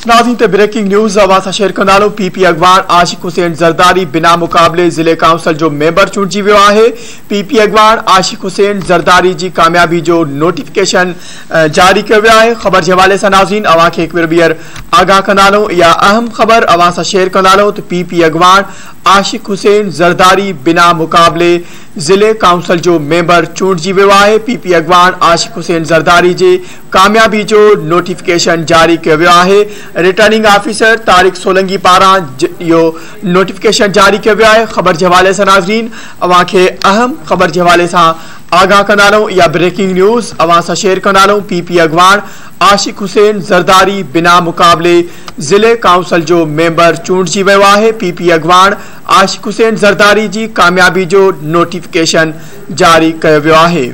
नाज़रीन ते breaking news आवाज़ शेयर कंदालो। पीपी अगवान आशिक हुसैन ज़रदारी बिना मुकाबले ज़िले काउंसिल जो मेंबर चूंडिजी वियो आहे। पीपी अगवान आशिक हुसैन ज़रदारी जी कामयाबी जो नोटिफिकेशन जारी कियो वियो आहे। ख़बर जे हवाले सां नाज़रीन अवां खे हिकु ॿीहर आगाह कंदालो या अहम ख़बर अवां सां शेयर कंदालो त पीपी अगवान आशिक हुसैन ज़रदारी बिना मुकाबले ज़िले काउंसिल जो मेंबर चूंडिजी वियो आहे। पीपी अगवान आशिक हुसैन ज़रदारी जी कामयाबी जो नोटिफिकेशन जारी कियो वियो आहे। रिटर्निंग ऑफिसर तारिक सोलंगी पारां यो नोटिफिकेशन जारी कियो वियो आहे। ख़बर जे हवाले सां नाज़रीन अवां खे अहम ख़बर जे हवाले सां आगाह कंदालो या ब्रेकिंग न्यूज़ अवां सां शेयर कंदालो। पीपी अगवान आशिक हुसैन ज़रदारी बिना मुकाबले ज़िले काउंसिल जो मेंबर चूंडिजी वियो आहे। पीपी अगवान आशिक हुसैन ज़रदारी जी कामयाबी जो नोटिफिकेशन जारी कियो वियो आहे।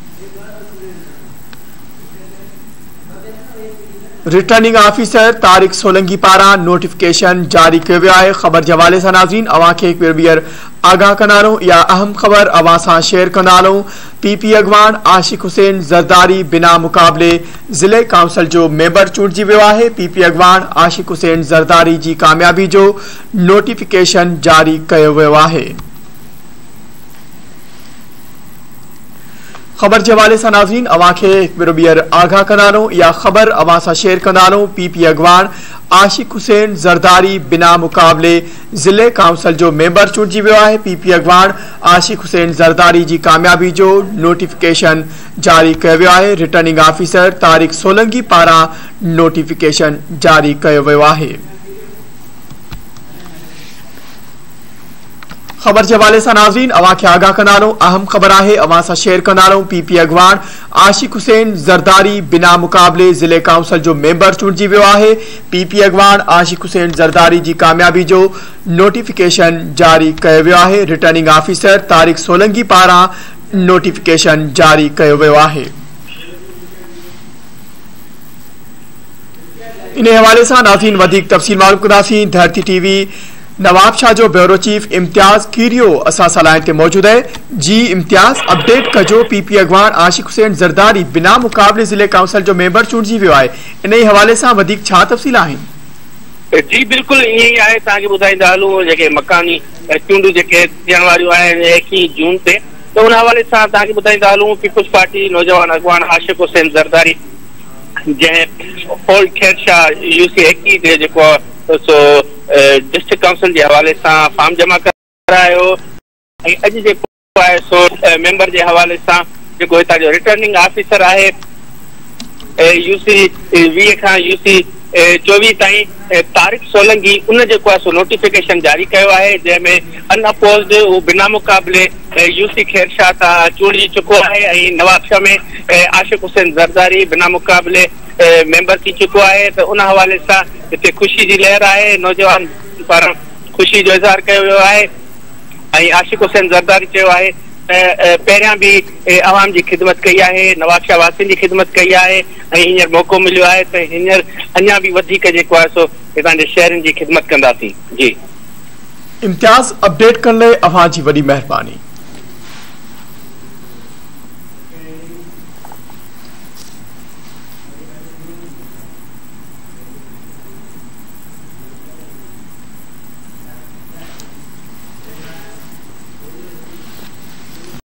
रिटर्निंग ऑफिसर तारिक सोलंगी पारां नोटिफिकेशन जारी कियो वियो आहे। ख़बर जे हवाले सां नाज़रीन अवां खे हिकु ॿीहर आगाह कंदालो या अहम ख़बर अवां सां शेयर कंदालो। पीपी अगवान आशिक हुसैन ज़रदारी बिना मुकाबले ज़िले काउंसिल जो मेंबर चूंडिजी वियो आहे। पीपी अगवान आशिक हुसैन ज़रदारी जी कामयाबी जो नोटिफिकेशन जारी कियो वियो आहे। ख़बर जे हवाले सां नाज़रीन अवां खे हिकु ॿीहर आगाह कंदालो या ख़बर अवां सां शेयर कंदालो। पीपी अगवान आशिक हुसैन ज़रदारी बिना मुकाबले ज़िले काउंसिल जो मेंबर चूंडिजी वियो आहे। पीपी अगवान आशिक हुसैन ज़रदारी जी कामयाबी जो नोटिफिकेशन जारी कियो वियो आहे। रिटर्निंग ऑफिसर तारिक सोलंगी पारां नोटिफिकेशन जारी कियो वियो आहे। ख़बर जे हवाले सां नाज़रीन अवां खे आगाह कंदालो अहम ख़बर आहे अवां सां शेयर कंदालो। पीपी अगवान आशिक हुसैन ज़रदारी बिना मुकाबले ज़िले काउंसिल जो मेंबर चूंडिजी वियो आहे। पीपी अगवान आशिक हुसैन ज़रदारी जी कामयाबी जो नोटिफिकेशन जारी कियो वियो आहे। रिटर्निंग ऑफिसर तारिक सोलंगी पारां नोटिफिकेशन जारी कियो वियो आहे। इन हवाले सां नाज़रीन वधीक तफ़सील मालूम कंदासीं। धरती टीवी नवाब शाह जो ब्यूरो चीफ इम्तियाज़ कीरियो असां सां लाइन ते मौजूद है। जी इम्तियाज़ अपडेट कजो। पीपी अगवान आशिक हुसैन ज़रदारी बिना मुकाबले ज़िले काउंसिल जो मेंबर चूंडिजी वियो आहे। इन हवाले सां वधीक छा तफ़सील आहिनि? जी बिल्कुल ईअं ई आहे। तव्हांखे ॿुधाईंदा हलूं जेके मकानी चूंडूं जेके थियण वारियूं आहिनि 21 जून ते, त उन हवाले सां तव्हांखे ॿुधाईंदा हलूं पीपुल्स पार्टी नौजवान अगवान आशिक हुसैन ज़रदारी जंहिं ओल्ड खैरशाह यूसी 21 ते जेको सो डिस्ट्रिक्ट काउंसिल के हवाले से फॉर्म जमा करायो। अज जो है सो मेंबर के हवाले से जो हिता जो रिटर्निंग ऑफिसर है यूसी 20 का यूसी 24 ताई तारिक सोलंगी उन जो सो नोटिफिकेशन जारी किया है जैमें अनअपोज्ड वो बिना मुकाबले यूसी खैरशाह ता चूंडिजी चुको है। नवाबशाह में आशिक हुसैन ज़रदारी बिना मुकाबले मेंबर थी चुको है। तो उन हवाले से इतने खुशी की लहर है। नौजवान पारां खुशी जो इज़हार किया वियो है। आशिक हुसैन ज़रदारी चयो है पहिरियां भी अवाम की खिदमत कई है, नवाबशाह वासियुनि की खिदमत कई है। हींअर मौक़ो मिलियो है तो हींअर अञा भी वधीक जेको आहे सो हितां जे शहरनि की खिदमत कंदासीं। जी इम्तियाज़ अपडेट करण लाइ अवां जी वॾी महिरबानी।